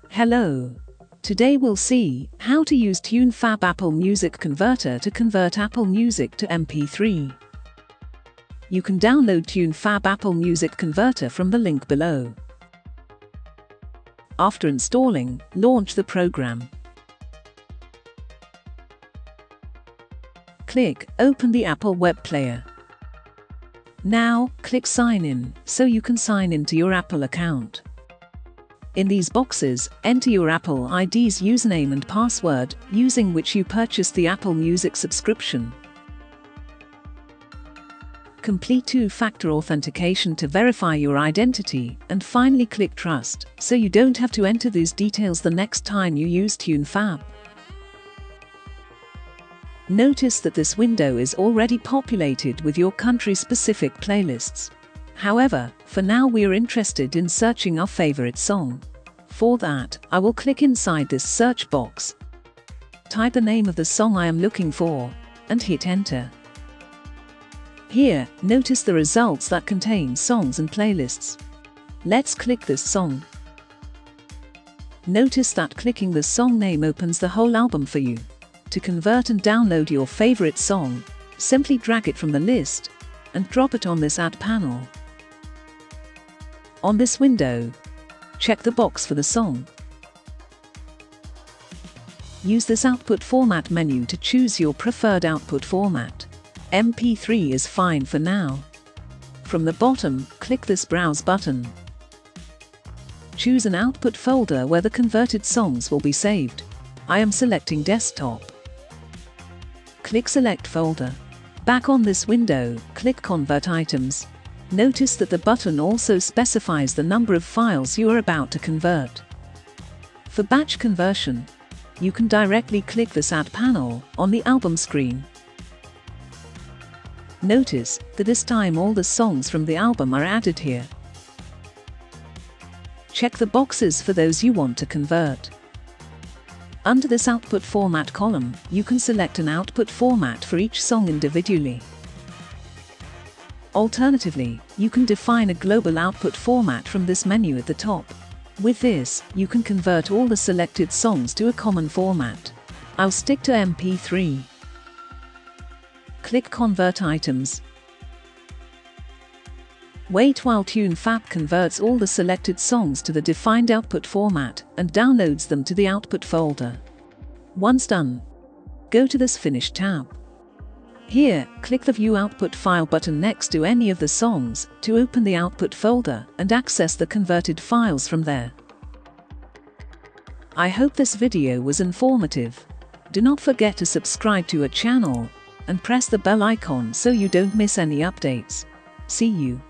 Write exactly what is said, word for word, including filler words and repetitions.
Hello. Today we'll see how to use TuneFab Apple Music Converter to convert Apple Music to M P three. You can download TuneFab Apple Music Converter from the link below. After installing, launch the program. Click Open the Apple Web Player. Now, click Sign In, so you can sign into your Apple account. In these boxes, enter your Apple I D's username and password, using which you purchased the Apple Music subscription. Complete two-factor authentication to verify your identity, and finally click Trust, so you don't have to enter these details the next time you use TuneFab. Notice that this window is already populated with your country-specific playlists. However, for now we are interested in searching our favorite song. For that, I will click inside this search box, type the name of the song I am looking for, and hit Enter. Here, notice the results that contain songs and playlists. Let's click this song. Notice that clicking the song name opens the whole album for you. To convert and download your favorite song, simply drag it from the list and drop it on this Add panel. On this window, check the box for the song. Use this output format menu to choose your preferred output format. M P three is fine for now. From the bottom, click this Browse button. Choose an output folder where the converted songs will be saved. I am selecting Desktop. Click Select Folder. Back on this window, click Convert Items. Notice that the button also specifies the number of files you are about to convert. For batch conversion, you can directly click this Add panel on the album screen. Notice that this time all the songs from the album are added here. Check the boxes for those you want to convert. Under this Output Format column, you can select an output format for each song individually. Alternatively, you can define a global output format from this menu at the top. With this, you can convert all the selected songs to a common format. I'll stick to M P three. Click Convert Items. Wait while TuneFab converts all the selected songs to the defined output format and downloads them to the output folder. Once done, go to this Finish tab. Here, click the View Output File button next to any of the songs to open the output folder and access the converted files from there. I hope this video was informative. Do not forget to subscribe to our channel and press the bell icon so you don't miss any updates. See you.